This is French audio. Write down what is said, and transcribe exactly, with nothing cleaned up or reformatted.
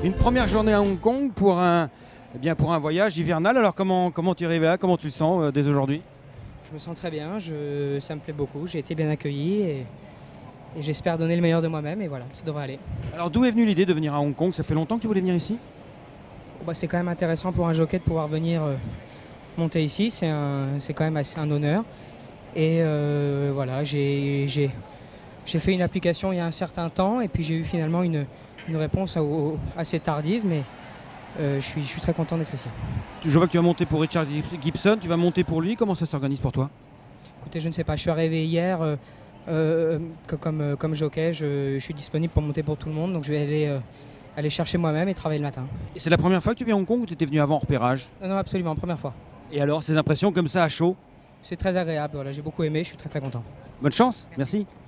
Une première journée à Hong Kong pour un, eh bien pour un voyage hivernal. Alors comment, comment tu es arrivé là? Comment tu le sens euh, dès aujourd'hui? Je me sens très bien, je, ça me plaît beaucoup, j'ai été bien accueilli et, et j'espère donner le meilleur de moi-même et voilà, ça devrait aller. Alors d'où est venue l'idée de venir à Hong Kong? Ça fait longtemps que tu voulais venir ici? Bon, bah, c'est quand même intéressant pour un jockey de pouvoir venir euh, monter ici, c'est quand même assez un honneur. Et euh, voilà, j'ai fait une application il y a un certain temps et puis j'ai eu finalement une, une réponse au, assez tardive, mais euh, je, suis, je suis très content d'être ici. Je vois que tu vas monter pour Richard Gibson, tu vas monter pour lui. Comment ça s'organise pour toi? Écoutez, je ne sais pas, je suis arrivé hier euh, euh, comme, euh, comme jockey, je, je suis disponible pour monter pour tout le monde, donc je vais aller, euh, aller chercher moi-même et travailler le matin. Et c'est la première fois que tu viens à Hong Kong ou tu étais venu avant en repérage? Non, non, absolument, première fois. Et alors, ces impressions comme ça à chaud? C'est très agréable, voilà, j'ai beaucoup aimé, je suis très très content. Bonne chance, merci.